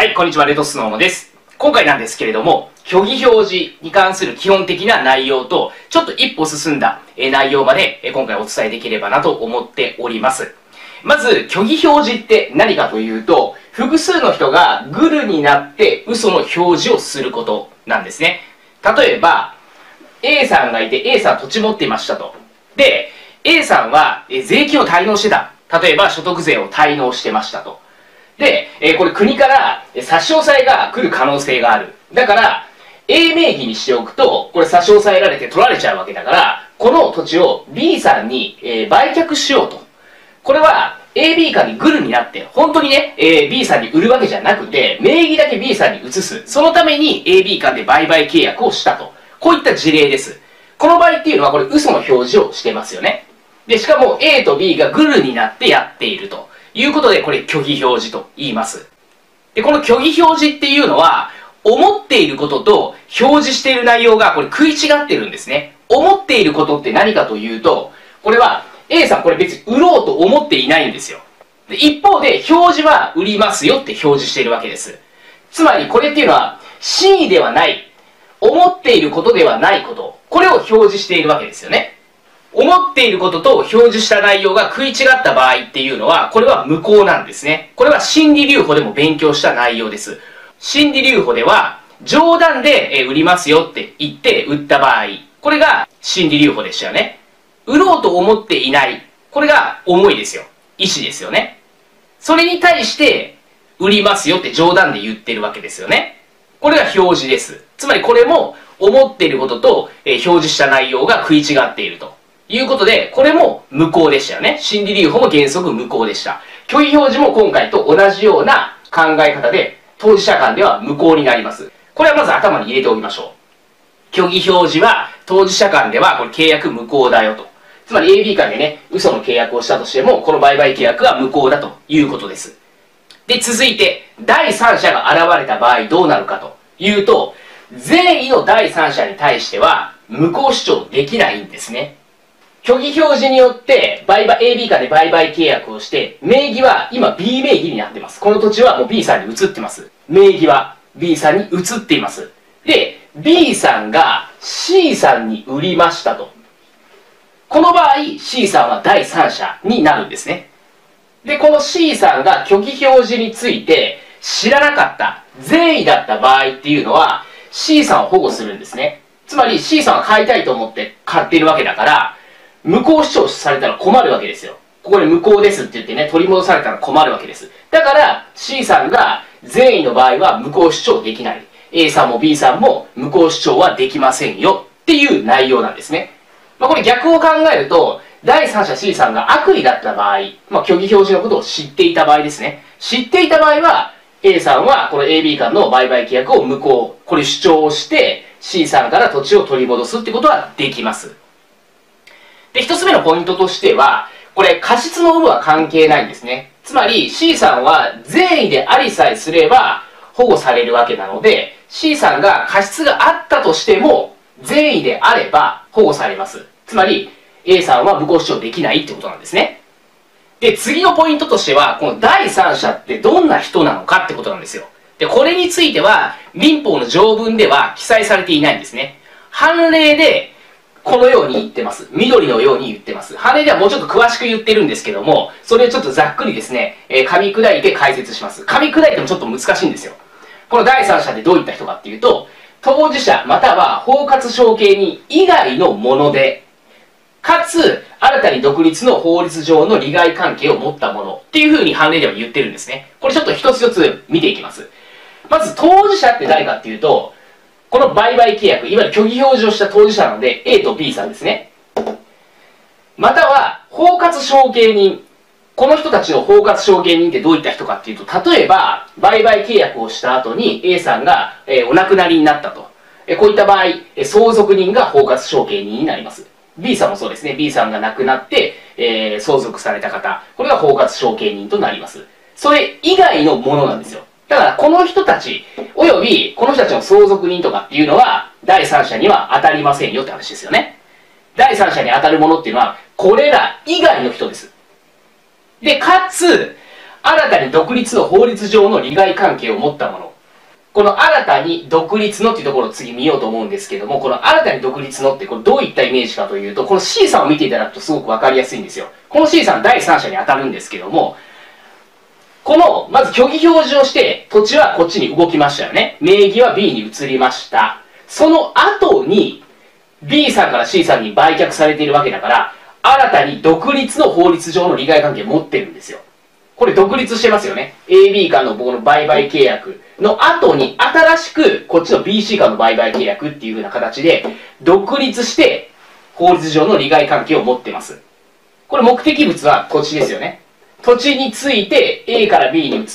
はい、こんにちは、レトスノーモです。今回なんですけれども、虚偽表示に関する基本的な内容と、ちょっと一歩進んだ内容まで今回お伝えできればなと思っております。まず、虚偽表示って何かというと、複数の人がグルになって嘘の表示をすることなんですね。例えば、A さんがいて A さん土地持っていましたと。で、A さんは税金を滞納してた。例えば所得税を滞納してましたと。で、これ国から差し押さえが来る可能性がある。だから、A 名義にしておくと、これ差し押さえられて取られちゃうわけだから、この土地を B さんに売却しようと。これは AB 間にグルになって、本当にね、B さんに売るわけじゃなくて、名義だけ B さんに移す。そのために AB 間で売買契約をしたと。こういった事例です。この場合っていうのはこれ嘘の表示をしてますよね。で、しかも A と B がグルになってやっているということで、これ虚偽表示と言います。で、この虚偽表示っていうのは、思っていることと表示している内容がこれ食い違ってるんですね。思っていることって何かというと、これは A さんこれ別に売ろうと思っていないんですよ。で、一方で表示は売りますよって表示しているわけです。つまりこれっていうのは真意ではない、思っていることではないこと、これを表示しているわけですよね。思っていることと表示した内容が食い違った場合っていうのは、これは無効なんですね。これは心理留保でも勉強した内容です。心理留保では、冗談で売りますよって言って売った場合、これが心理留保でしたよね。売ろうと思っていない。これが思いですよ。意思ですよね。それに対して、売りますよって冗談で言ってるわけですよね。これが表示です。つまりこれも、思っていることと表示した内容が食い違っているということで、これも無効でしたよね。心理留保も原則無効でした。虚偽表示も今回と同じような考え方で、当事者間では無効になります。これはまず頭に入れておきましょう。虚偽表示は当事者間ではこれ契約無効だよと。つまり AB 間でね、嘘の契約をしたとしても、この売買契約は無効だということです。で、続いて、第三者が現れた場合どうなるかというと、善意の第三者に対しては無効主張できないんですね。虚偽表示によって AB 間で売買契約をして、名義は今 B 名義になってます。この土地はもう B さんに移ってます。名義は B さんに移っています。で、B さんが C さんに売りましたと。この場合 C さんは第三者になるんですね。で、この C さんが虚偽表示について知らなかった、善意だった場合っていうのは C さんを保護するんですね。つまり C さんは買いたいと思って買っているわけだから、無効主張されたら困るわけですよ。ここで無効ですって言ってね、取り戻されたら困るわけです。だから C さんが善意の場合は無効主張できない。A さんも B さんも無効主張はできませんよっていう内容なんですね。これ逆を考えると、第三者 C さんが悪意だった場合、虚偽表示のことを知っていた場合ですね。知っていた場合は、A さんはこの AB 間の売買契約を無効、これ主張をして、C さんから土地を取り戻すってことはできます。で、一つ目のポイントとしては、これ過失の有無は関係ないんですね。つまり C さんは善意でありさえすれば保護されるわけなので、C さんが過失があったとしても、善意であれば保護されます。つまり A さんは無効主張できないってことなんですね。で、次のポイントとしては、この第三者ってどんな人なのかってことなんですよ。で、これについては民法の条文では記載されていないんですね。判例でこのように言ってます。緑のように言ってます。判例ではもうちょっと詳しく言ってるんですけども、それをちょっとざっくりですね、噛み砕いて解説します。噛み砕いてもちょっと難しいんですよ。この第三者ってどういった人かっていうと、当事者または包括承継人以外のもので、かつ新たに独立の法律上の利害関係を持ったものっていうふうに判例では言ってるんですね。これちょっと一つ一つ見ていきます。まず当事者って誰かっていうと、この売買契約、いわゆる虚偽表示をした当事者なので A と B さんですね。または包括承継人。この人たちの包括承継人ってどういった人かっていうと、例えば売買契約をした後に A さんがお亡くなりになったと。こういった場合、相続人が包括承継人になります。B さんもそうですね。B さんが亡くなって、相続された方。これが包括承継人となります。それ以外のものなんですよ。だからこの人たち、およびこの人たちの相続人とかっていうのは、第三者には当たりませんよって話ですよね。第三者に当たるものっていうのは、これら以外の人です。で、かつ、 新たに独立の法律上の利害関係を持ったもの。この新たに独立のっていうところを次見ようと思うんですけども、この新たに独立のってこれどういったイメージかというと、この C さんを見ていただくとすごくわかりやすいんですよ。この C さん第三者に当たるんですけども、この、まず虚偽表示をして、土地はこっちに動きましたよね。名義は B に移りました。その後に、B さんから C さんに売却されているわけだから、新たに独立の法律上の利害関係を持ってるんですよ。これ独立してますよね。AB 間の僕の売買契約の後に、新しくこっちの BC 間の売買契約っていう風な形で、独立して法律上の利害関係を持ってます。これ目的物は土地ですよね。土地について A から B に移って、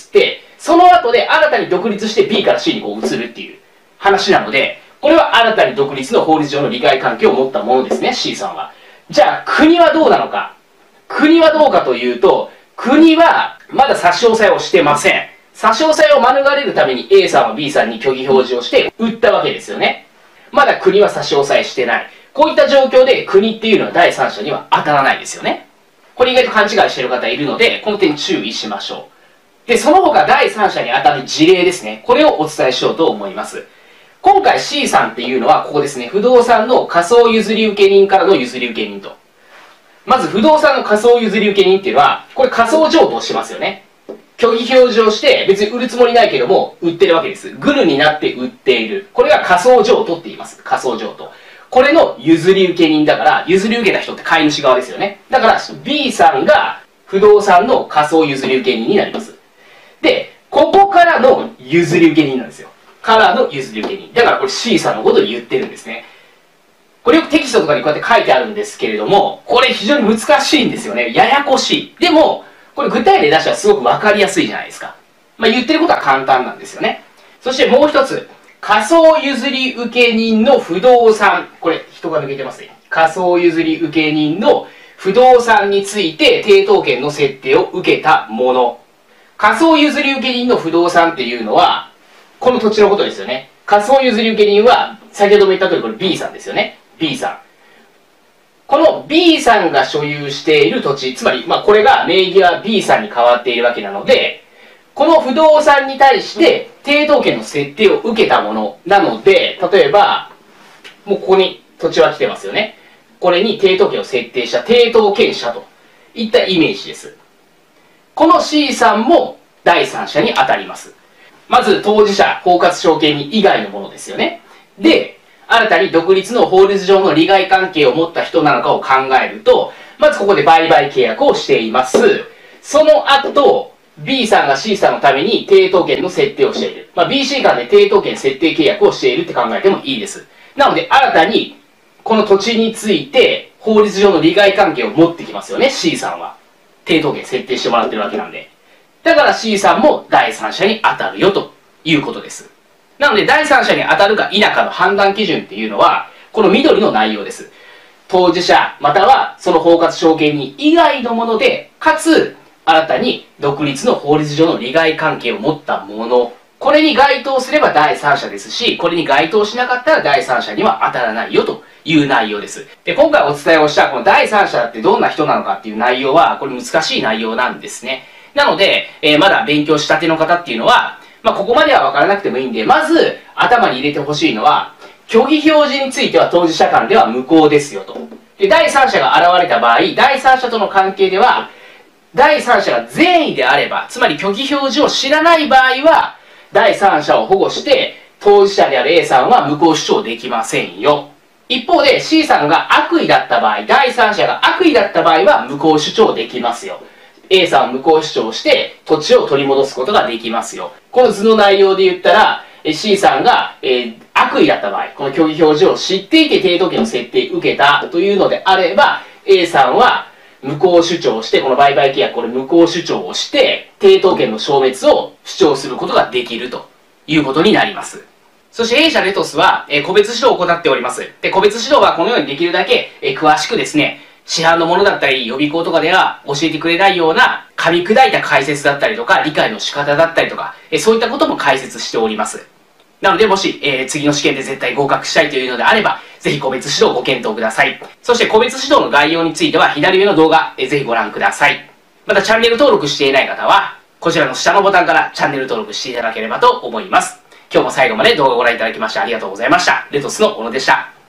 その後で新たに独立して B から C にこう移るっていう話なので、これは新たに独立の法律上の利害関係を持ったものですね、C さんは。じゃあ、国はどうなのか。国はどうかというと、国はまだ差し押さえをしてません。差し押さえを免れるために A さんは B さんに虚偽表示をして売ったわけですよね。まだ国は差し押さえしてない。こういった状況で国っていうのは第三者には当たらないですよね。これ意外と勘違いしている方いるので、この点注意しましょう。で、その他第三者に当たる事例ですね。これをお伝えしようと思います。今回 C さんっていうのはここですね。不動産の仮想譲り受け人からの譲り受け人と。まず不動産の仮想譲り受け人っていうのは、これ仮想譲渡してますよね。虚偽表示をして別に売るつもりないけども売ってるわけです。グルになって売っている。これが仮想譲渡って言います。仮想譲渡。これの譲り受け人だから、譲り受けた人って買い主側ですよね。だから B さんが不動産の仮想譲り受け人になります。で、ここからの譲り受け人なんですよ。からの譲り受け人。だからこれ C さんのことを言ってるんですね。これよくテキストとかにこうやって書いてあるんですけれども、これ非常に難しいんですよね。ややこしい。でも、これ具体例出したらすごくわかりやすいじゃないですか。まあ言ってることは簡単なんですよね。そしてもう一つ、仮想譲り受け人の不動産。これ人が抜けてますね。仮想譲り受け人の不動産について抵当権の設定を受けたもの。仮想譲り受け人の不動産っていうのは、この土地のことですよね。仮想譲り受け人は、先ほども言った通りこれ B さんですよね。B さん。この B さんが所有している土地、つまり、まあこれが名義は B さんに変わっているわけなので、この不動産に対して抵当権の設定を受けたものなので、例えば、もうここに土地は来てますよね。これに抵当権を設定した抵当権者といったイメージです。この C さんも第三者に当たります。まず当事者、包括証券人以外のものですよね。で、新たに独立の法律上の利害関係を持った人なのかを考えると、まずここで売買契約をしています。その後、B さんが C さんのために抵当権の設定をしている。まあ、BC 間で抵当権設定契約をしているって考えてもいいです。なので、新たにこの土地について法律上の利害関係を持ってきますよね、C さんは。抵当権設定してもらってるわけなんで。だから C さんも第三者に当たるよということです。なので、第三者に当たるか否かの判断基準っていうのは、この緑の内容です。当事者、またはその包括証券人以外のもので、かつ、新たに独立の法律上の利害関係を持ったもの。これに該当すれば第三者ですし、これに該当しなかったら第三者には当たらないよという内容です。で、今回お伝えをしたこの第三者ってどんな人なのかっていう内容は、これ難しい内容なんですね。なので、まだ勉強したての方っていうのは、まあ、ここまでは分からなくてもいいんで、まず頭に入れてほしいのは、虚偽表示については当事者間では無効ですよと。で、第三者が現れた場合、第三者との関係では、第三者が善意であれば、つまり虚偽表示を知らない場合は、第三者を保護して、当事者である A さんは無効主張できませんよ。一方で C さんが悪意だった場合、第三者が悪意だった場合は無効主張できますよ。A さんは無効主張して土地を取り戻すことができますよ。この図の内容で言ったら、C さんが、悪意だった場合、この虚偽表示を知っていて抵当権の設定を受けたというのであれば、A さんは無効主張して、この売買契約、これ無効主張をして、抵当権の消滅を主張することができるということになります。そして A 社レトスは、個別指導を行っております。で、個別指導はこのようにできるだけ、詳しくですね、市販のものだったり、予備校とかでは教えてくれないような噛み砕いた解説だったりとか、理解の仕方だったりとか、そういったことも解説しております。なので、もし、次の試験で絶対合格したいというのであれば、ぜひ個別指導をご検討ください。そして個別指導の概要については、左上の動画、ぜひご覧ください。また、チャンネル登録していない方は、 こちらの下のボタンからチャンネル登録していただければと思います。今日も最後まで動画をご覧いただきましてありがとうございました。レトスの小野でした。